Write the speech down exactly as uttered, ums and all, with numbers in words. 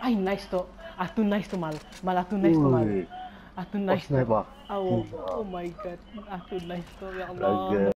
Ay, nice to. Atu nice to mal. Mal atu nice to mal. Ui. Atu Oh, nice to. sniper. Oh, Gila. oh my god. Atu nice to. Ya Allah. Laga.